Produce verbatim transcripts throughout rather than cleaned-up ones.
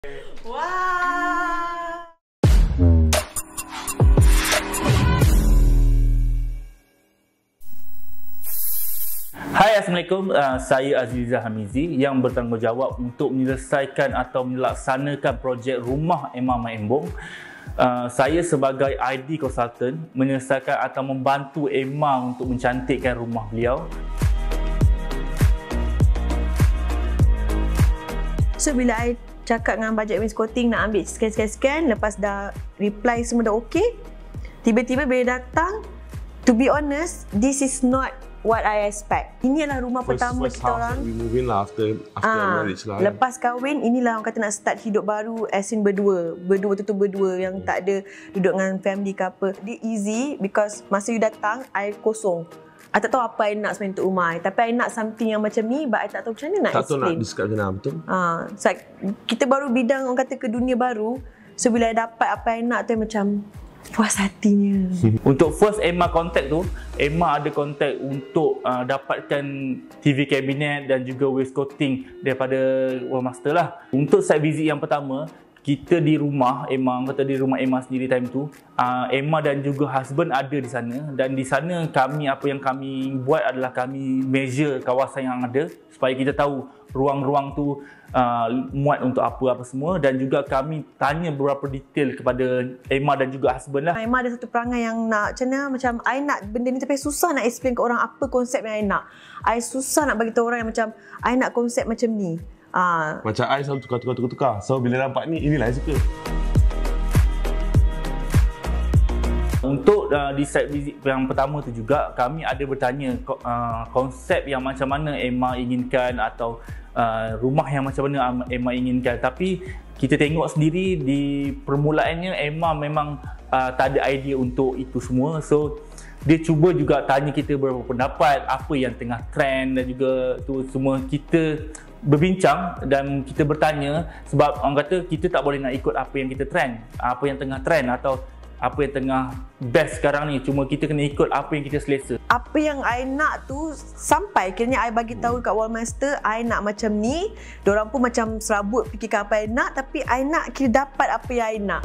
Wah. Hai, Assalamualaikum. Uh, saya Azizah Hamizi yang bertanggungjawab untuk menyelesaikan atau melaksanakan projek rumah Emma Mak Embong. Uh, saya sebagai I D consultant menyelesaikan atau membantu Emma untuk mencantikkan rumah beliau. So bila I cakap dengan budget wainscoting nak ambil scan-scan-scan, lepas dah reply semua dah okey, tiba-tiba bila datang, to be honest, this is not what I expect. Ini adalah rumah first, pertama first kita orang. We move in lah after after Ah, marriage lah. lepas kahwin, inilah orang kata nak start hidup baru as in berdua. Berdua tu berdua yang tak ada duduk dengan family ke apa. Dia easy because masa you datang, I kosong. I tak tahu apa I nak sebenarnya untuk rumah I. Tapi I nak something yang macam ni, but I tak tahu macam mana nak Tak tahu nak explain. describe macam mana, betul? Ah, so, kita baru bidang orang kata ke dunia baru. So bila I dapat apa I nak tu, I macam puas hatinya. Untuk first Emma contact tu, Emma ada contact untuk uh, dapatkan T V cabinet dan juga wainscoting daripada Wall Master lah. Untuk site visit yang pertama, kita di rumah Emma, kata di rumah Emma sendiri time tu, uh, Emma dan juga husband ada di sana, dan di sana kami, apa yang kami buat adalah kami measure kawasan yang ada supaya kita tahu ruang-ruang tu uh, muat untuk apa-apa semua, dan juga kami tanya beberapa detail kepada Emma dan juga husband lah. Emma ada satu perangai yang nak macam mana, macam I nak benda ni tapi susah nak explain ke orang apa konsep yang I nak. I susah nak bagi tahu orang yang macam I nak konsep macam ni. Ah. Macam I selalu tukar-tukar-tukar. So bila nampak ni, inilah I suka. Untuk uh, di site visit yang pertama tu juga, kami ada bertanya uh, konsep yang macam mana Emma inginkan, atau uh, rumah yang macam mana Emma inginkan. Tapi kita tengok sendiri di permulaannya Emma memang uh, tak ada idea untuk itu semua. So dia cuba juga tanya kita beberapa pendapat, apa yang tengah trend, dan juga tu semua kita berbincang dan kita bertanya, sebab orang kata kita tak boleh nak ikut apa yang kita trend, apa yang tengah trend atau apa yang tengah best sekarang ni. Cuma kita kena ikut apa yang kita selesa. Apa yang I nak tu sampai kiranya I bagi tahu kat Wallmaster I nak macam ni. Diorang pun macam serabut fikirkan apa I nak, tapi I nak kira dapat apa yang I nak.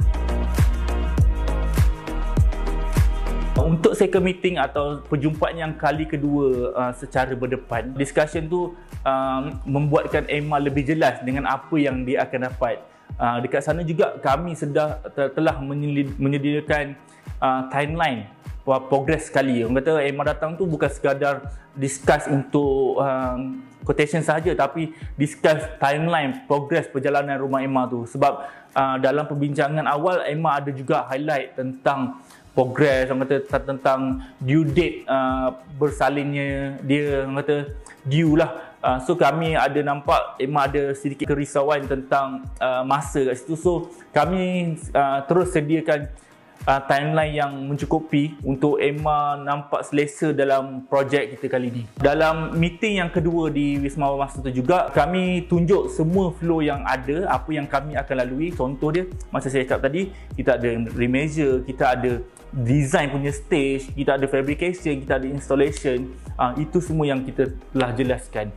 Untuk second meeting atau perjumpaan yang kali kedua uh, secara berdepan, discussion tu uh, membuatkan Emma lebih jelas dengan apa yang dia akan dapat. Uh, dekat sana juga kami sudah telah menyediakan uh, timeline progress sekali. Orang kata Emma datang tu bukan sekadar discuss untuk uh, quotation sahaja, tapi discuss timeline progress perjalanan rumah Emma tu. Sebab uh, dalam perbincangan awal Emma ada juga highlight tentang progress, orang kata tentang due date uh, bersalinnya dia, orang kata due lah. Uh, so kami ada nampak Emma ada sedikit kerisauan tentang uh, masa kat situ. So kami uh, terus sediakan uh, timeline yang mencukupi untuk Emma nampak selesa dalam projek kita kali ni. Dalam meeting yang kedua di Wisma Master tu juga, kami tunjuk semua flow yang ada, apa yang kami akan lalui. Contoh dia, macam saya cakap tadi, kita ada remeasure, kita ada design punya stage, kita ada fabrication, kita ada installation. Uh, itu semua yang kita telah jelaskan.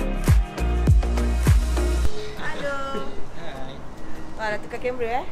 Halo. Hai. Wah, dah tukar kamera eh?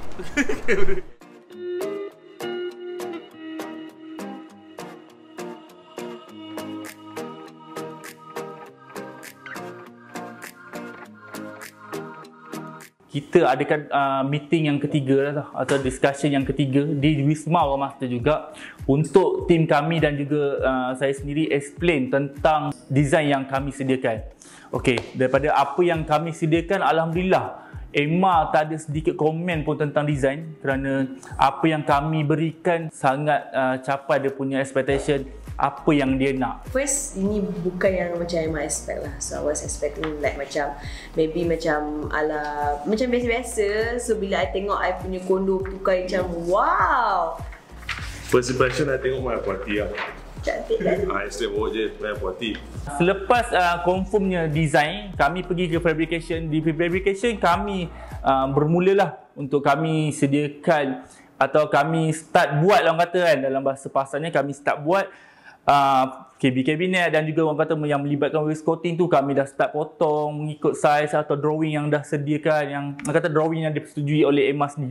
Kita adakan uh, meeting yang ketiga lah, atau discussion yang ketiga di Wisma Wallmaster juga, untuk tim kami dan juga uh, saya sendiri explain tentang design yang kami sediakan. Okey, daripada apa yang kami sediakan, alhamdulillah Emma tak ada sedikit komen pun tentang design, kerana apa yang kami berikan sangat uh, capai dia punya expectation, apa yang dia nak. First, ini bukan yang macam Emma expect lah. So I was expecting like macam maybe macam ala macam biasa-biasa. So bila I tengok I punya kondo tukar macam wow. First impression I tengok my puati lah. Cantik kan? I straight forward je, my puati. Selepas uh, confirmnya design, kami pergi ke fabrication. Di fabrication kami uh, bermulalah untuk kami sediakan, atau kami start buat lah orang kata kan, dalam bahasa pasarnya kami start buat uh, K B kabinet dan juga orang kata yang melibatkan wainscoting tu kami dah start potong mengikut saiz atau drawing yang dah sediakan, yang orang kata drawing yang dipersetujui oleh Emma sendiri.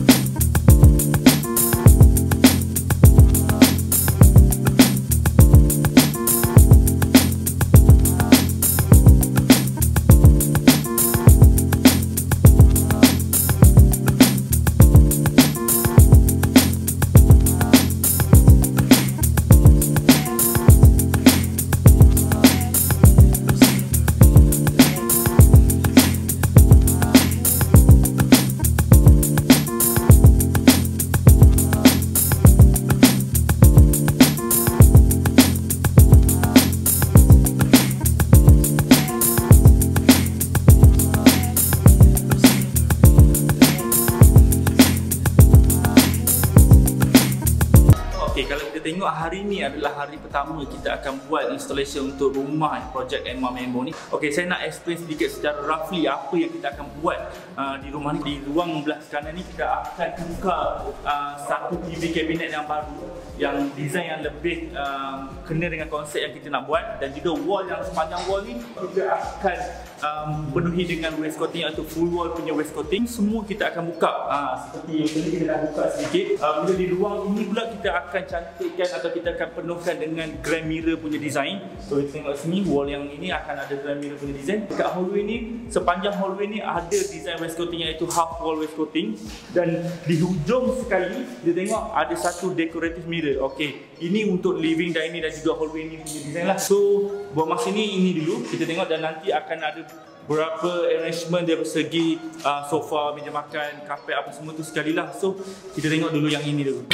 Tengok hari ni adalah hari pertama kita akan buat installation untuk rumah projek Emma Membo ni. Okey, saya nak explain sedikit secara roughly apa yang kita akan buat uh, di rumah ni. Di ruang belah kanan ni kita akan buka uh, satu T V kabinet yang baru, yang design yang lebih uh, kena dengan konsep yang kita nak buat, dan juga wall yang sepanjang wall ni kita akan um, penuhi dengan wainscoting atau full wall punya wainscoting. Semua kita akan buka uh, seperti ini, kita dah buka sedikit. Uh, bila di ruang ini pula kita akan cantikkan atau kita akan penuhkan dengan grand mirror punya design. So kita tengok sini, wall yang ini akan ada grand mirror punya design. Dekat hallway ni, sepanjang hallway ni ada design wainscoting iaitu half wall wainscoting, dan di hujung sekali dia tengok ada satu decorative mirror. Okey, ini untuk living, dining dan juga hallway ni punya design lah. So buat masa ni ini dulu kita tengok, dan nanti akan ada berapa arrangement dari segi uh, sofa, meja makan, kapet apa semua tu sekali lah. So kita tengok dulu yang ini dulu.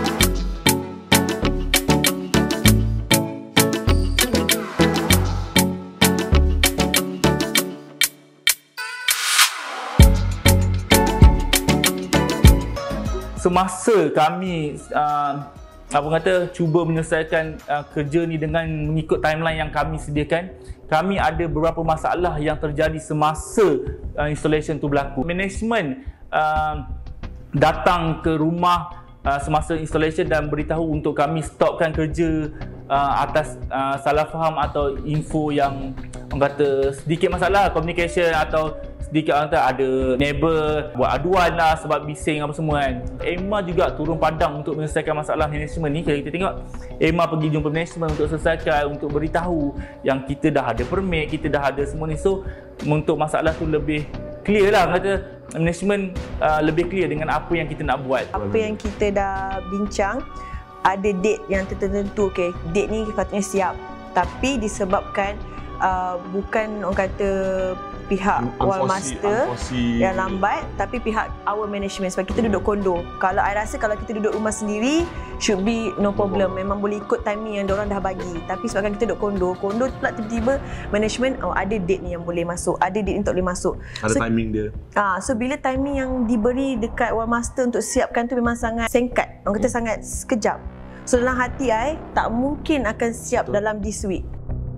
Semasa kami uh, apa kata cuba menyelesaikan uh, kerja ni dengan mengikut timeline yang kami sediakan, kami ada beberapa masalah yang terjadi semasa uh, installation tu berlaku. Management uh, datang ke rumah uh, semasa installation dan beritahu untuk kami stopkan kerja uh, atas uh, salah faham atau info yang orang kata sedikit masalah communication, atau sedikit orang kata ada neighbor buat aduan lah sebab bising apa semua kan. Emma juga turun padang untuk menyelesaikan masalah management ni. Kalau kita tengok, Emma pergi jumpa management untuk selesaikan, untuk beritahu yang kita dah ada permit, kita dah ada semua ni. So untuk masalah tu lebih clear lah, kata management uh, lebih clear dengan apa yang kita nak buat. Apa yang kita dah bincang, ada date yang tertentu. Okay, date ni patutnya siap, tapi disebabkan uh, bukan orang kata pihak wall master yang lambat, tapi pihak our management, sebab kita duduk kondo. Kalau I rasa kalau kita duduk rumah sendiri should be no problem, memang boleh ikut timing yang diorang dah bagi. Tapi sebabkan kita duduk kondo, kondo pula tiba-tiba management, oh ada date ni yang boleh masuk, ada date ni tak boleh masuk. Ada so, timing dia. Ah, so bila timing yang diberi dekat wall master untuk siapkan tu memang sangat singkat, orang kata hmm. sangat sekejap. So dalam hati I tak mungkin akan siap Betul. dalam this week.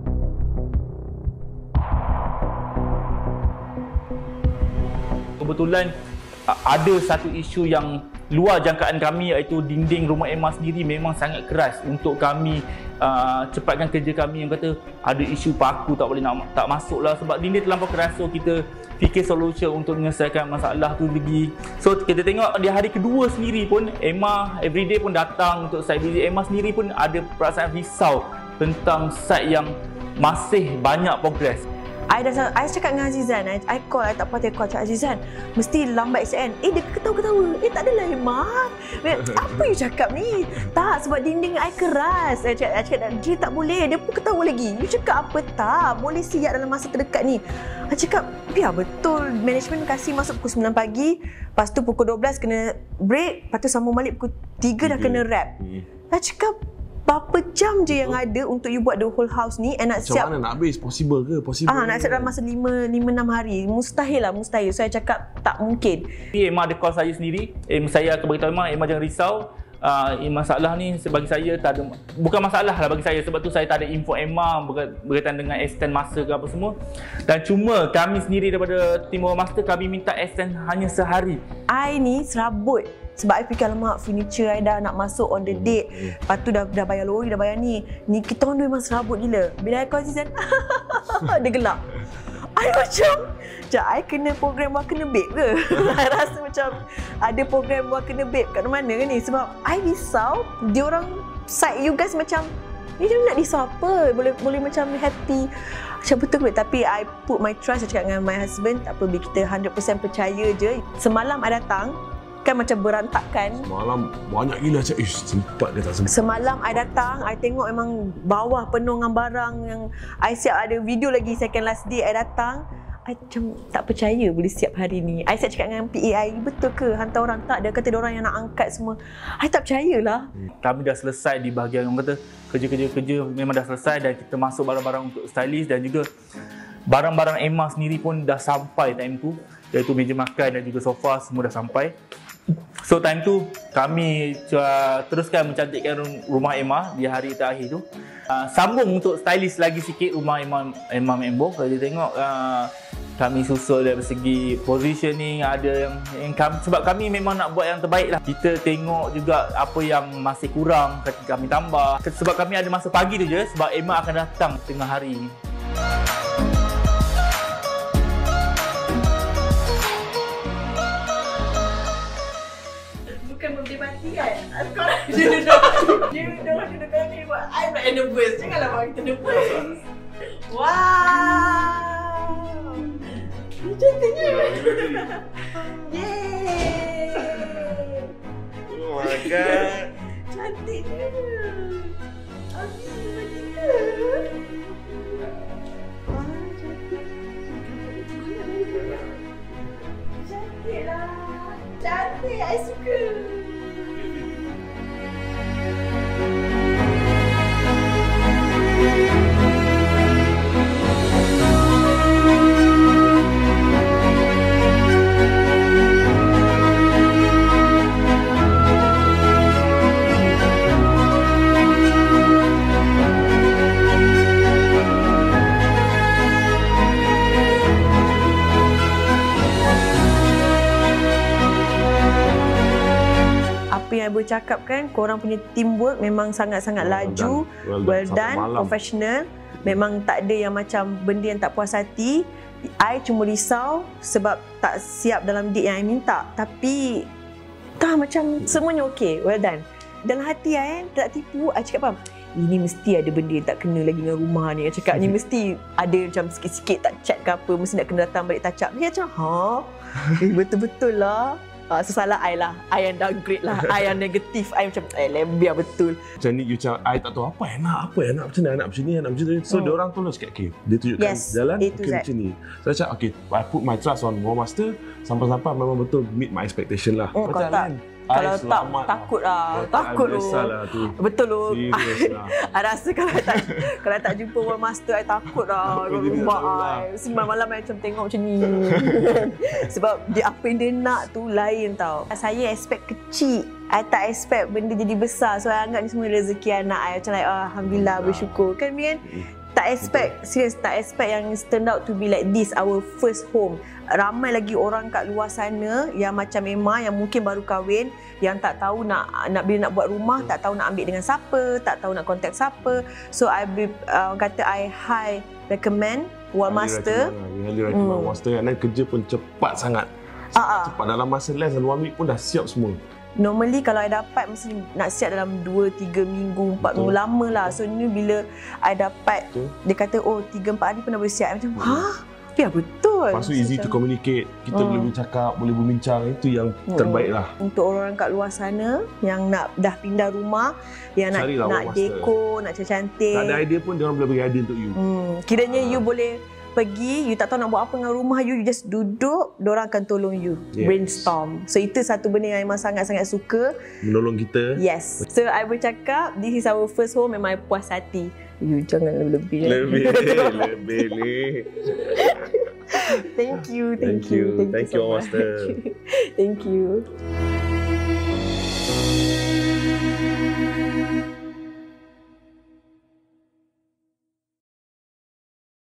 Kebetulan ada satu isu yang luar jangkaan kami, iaitu dinding rumah Emma sendiri memang sangat keras untuk kami uh, cepatkan kerja kami. Yang kata ada isu paku tak boleh nak tak masuk lah sebab dinding terlampau keras. So kita fikir solution untuk menyelesaikan masalah tu lagi. So kita tengok di hari kedua sendiri pun Emma everyday pun datang untuk site visit. Emma sendiri pun ada perasaan risau tentang site yang masih banyak progress. I dah I cakap dengan Azizan, I, I call, I tak patut call, cakap Azizan mesti lambat S N. Eh dia ketawa-ketawa, eh tak adalah Emma, apa you cakap ni? Tak, sebab dinding I keras. I cakap, I cakap dia tak boleh, dia pun ketawa lagi. You cakap apa? Tak, boleh siap dalam masa terdekat ni. I cakap, ya betul, management kasih masuk pukul sembilan pagi, lepas tu pukul dua belas kena break, lepas tu sambung balik pukul tiga dah kena wrap. I cakap, berapa jam je yang ada untuk you buat the whole house ni, and nak Macam siap mana nak habis? Possible ke? Possible Ah, nak siap dalam masa lima enam hari. Mustahil lah, mustahil. So, saya cakap tak mungkin. Emma ada call saya sendiri. Em, saya akan beritahu Emma, Emma jangan risau. Uh, masalah ni bagi saya tak ada, bukan masalah lah bagi saya, sebab tu saya tak ada info Emma berkaitan dengan extend masa ke apa semua. Dan cuma kami sendiri daripada tim Wall Master, kami minta extend hanya sehari. I ni serabut. Sebab I fikir, alamak, furniture I dah nak masuk on the date. Lepas tu dah, dah bayar lori, dah bayar ni. Ni kita orang dua memang serabut gila. Bila I konsisten, dia gelak. I macam, sekejap, I kena program buat kena babe ke? I rasa macam ada program buat kena babe kat mana ke ni? Sebab I risau, diorang side you guys macam, ni dia nak risau apa? Boleh boleh macam happy. Macam betul ke? Tapi I put my trust, I cakap dengan my husband, tak apa, bila kita one hundred percent percaya je. Semalam I datang, kan macam berantakan. Semalam banyak gila cak. Ish, sempat ke tak sempat? Semalam I datang, I tengok memang bawah penuh dengan barang yang I siap. Ada video lagi second last day I datang. I macam tak percaya boleh siap hari ni. I siap cakap dengan P A I, betul ke hantar orang? Tak, dia kata dia orang yang nak angkat semua. I tak percayalah. Kami dah selesai di bahagian orang kata kerja-kerja-kerja memang dah selesai dan kita masuk barang-barang untuk stylist dan juga barang-barang Emma sendiri pun dah sampai time tu, iaitu meja makan dan juga sofa semua dah sampai. So time tu kami uh, teruskan mencantikkan rumah Emma di hari terakhir tu. Uh, sambung untuk stylist lagi sikit rumah Emma Emma Membo. Kalau dia tengok uh, kami susul dari segi positioning, ada yang, yang kami, sebab kami memang nak buat yang terbaik lah. Kita tengok juga apa yang masih kurang, kami tambah. Sebab kami ada masa pagi tu je, sebab Emma akan datang tengah hari ni. Bukan birthday party kan? Korang dia duduk, dia duduk, duduk kat ni buat I pula yang nervous. Janganlah bang kita nervous. Wow, ni cantiknya. Yeay. Oh my god. Cantiknya. Habis rumah kita. Wah, cantik. Cantik lah. Cantik, I suka. Apa yang I boleh cakap kan, korang punya teamwork memang sangat-sangat Well laju, done. Well well done. done, Sampai malam. professional. Memang tak ada yang macam benda yang tak puas hati. I cuma risau sebab tak siap dalam date yang I minta. Tapi tak, macam semuanya okey, well done. Dalam hati I kan, tak tipu, I cakap apa? Ini mesti ada benda yang tak kena lagi dengan rumah ni. I cakap ni mesti ada macam sikit-sikit tak cat ke apa, mesti nak kena datang balik touch up. Dia macam, ha? Eh, betul-betul lah. Uh, so salah I lah, I yang downgrade lah, I yang negatif, I macam eh biar betul. Macam ni, you macam, I tak tahu apa yang nak, apa yang nak, macam mana, nak macam ni, nak macam ni. So, Hmm. dia orang tolong sikit, okay, dia tunjukkan Yes, jalan, A to okay, Z. macam ni. So, I cakap, okay, I put my trust on War Master, sampai-sampai memang betul meet my expectation lah. Hmm, Macam kalau tak, kan? kalau I tak, selamat takut lah, lah. takut I tu. biasa lah tu. Betul tu. Serius lah. I rasa kalau I tak kalau I tak jumpa World Master, I takut lah Apa kat dia rumah tak tahu lah. I. Semalam malam I macam tengok macam ni. Sebab dia apa yang dia nak tu lain tau. Saya expect kecil, I tak expect benda jadi besar. So I anggap ni semua rezeki anak I. Macam like, oh, Alhamdulillah, bersyukur. Kan Mian? Tak expect, serius tak expect yang turn out to be like this, our first home. Ramai lagi orang kat luar sana yang macam Emma, yang mungkin baru kahwin, yang tak tahu nak nak bila nak buat rumah, tak tahu nak ambil dengan siapa, tak tahu nak contact siapa. So I uh, kata I high recommend World Master. Highly recommend World Master, kerana kerja pun cepat sangat. Ah, ah. Cepat, dalam masa less than one week pun dah siap semua. Normally kalau I dapat mesti nak siap dalam dua tiga minggu, empat minggu, lama lah. So ni bila I dapat, Betul. dia kata oh tiga empat hari pun dah boleh siap. I macam ha? Ya betul. Lepas tu easy to communicate, kita Hmm. boleh bercakap, boleh berbincang, itu yang Hmm. terbaik lah. Untuk orang kat luar sana yang nak dah pindah rumah, yang nak Carilah nak World Master. dekor, nak cantik-cantik. Tak ada idea pun, dia orang boleh bagi idea untuk you. Hmm, kiranya you boleh pergi, you tak tahu nak buat apa dengan rumah you, you just duduk, diorang akan tolong you. Yes. Brainstorm. So itu satu benda yang memang sangat-sangat suka. Menolong kita. Yes. So I bercakap, this is our first home, memang I puas hati. You jangan lebih-lebih. eh. Lebih, lebih ni. Thank you, thank, Thank you. you. Thank you, so Master. much. Thank you.